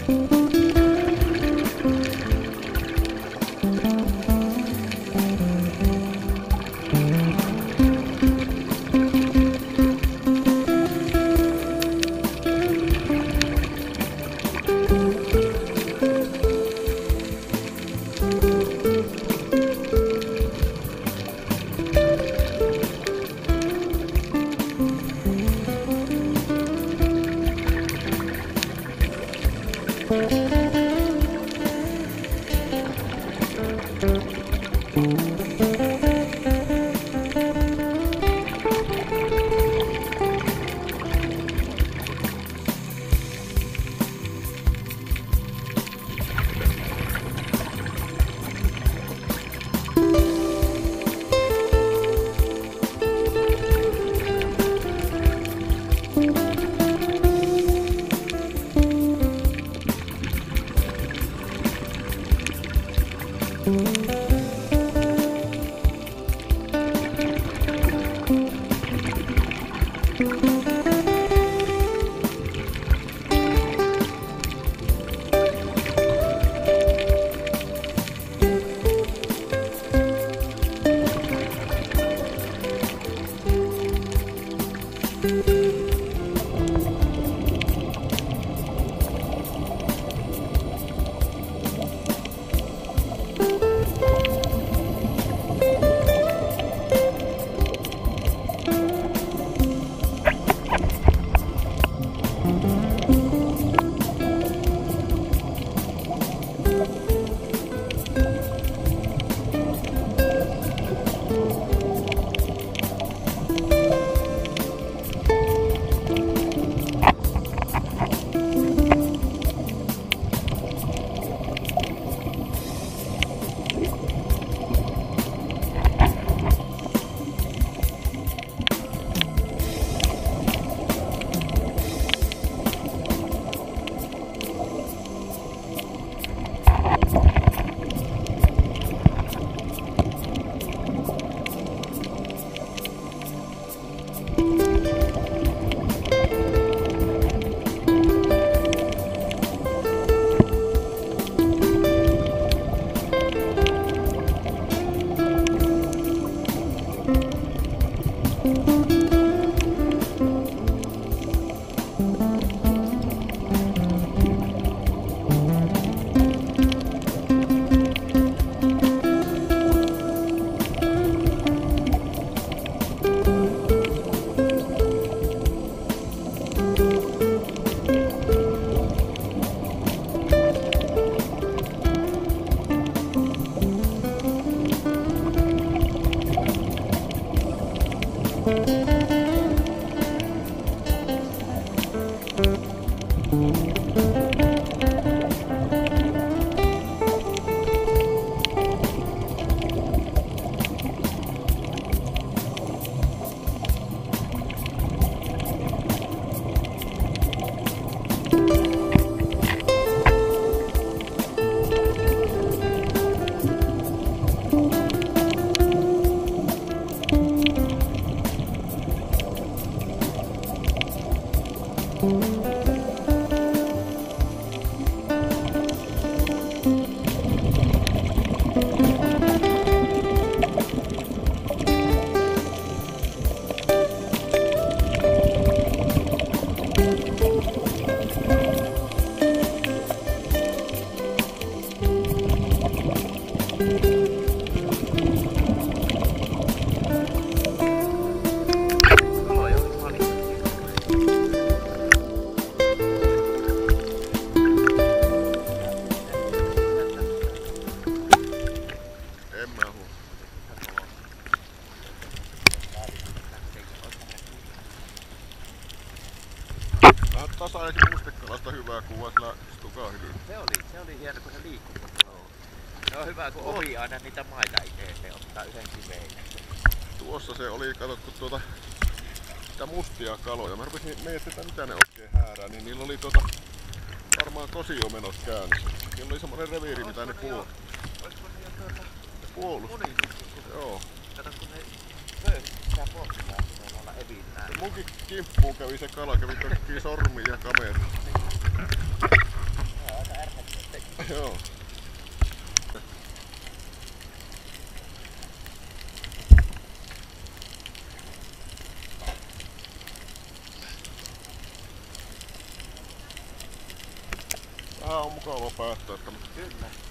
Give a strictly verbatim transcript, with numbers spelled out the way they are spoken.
Tasaisesti mustekalasta hyvää kuvaa, sillä stukahdin. Se oli, se oli hieno kun se liikkuu. Se on hyvä kun ohi aina niitä maita itse ottaa yhden kiveen. Tuossa se oli, katsottu tuota sitä mustia kaloja. Mä rupesin miettimään mitä ne oikein häärää, niin niillä oli tuota varmaan kosio menossa käynnissä. Niillä oli semmonen reviiri mitä ne puolus. Olisiko ne jo tuota puolustus? Joo. Kato kun ne löysi sitä postaa, kun me ollaan evitään. Munkin kimppuun kävi se kala, kävi tökkii sormia ja kameraa. Joo. Vähän on mukava päästä, että Kyllä.